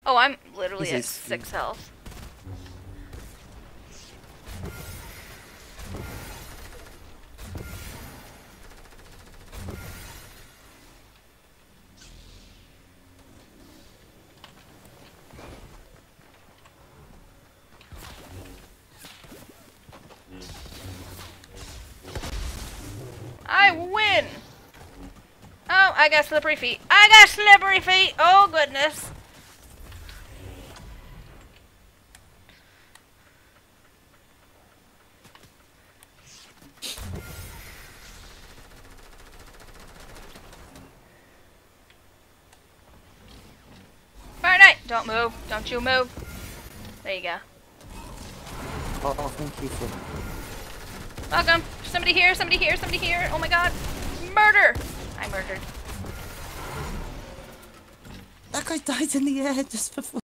Oh, I'm literally at He's 6 health. I win! Oh, I got slippery feet. I got slippery feet! Oh, goodness. Fortnite! Don't move. Don't you move. There you go. Oh, thank you for... Welcome. Somebody here, somebody here, somebody here. Oh my god. Murder! I murdered. That guy died in the air just before.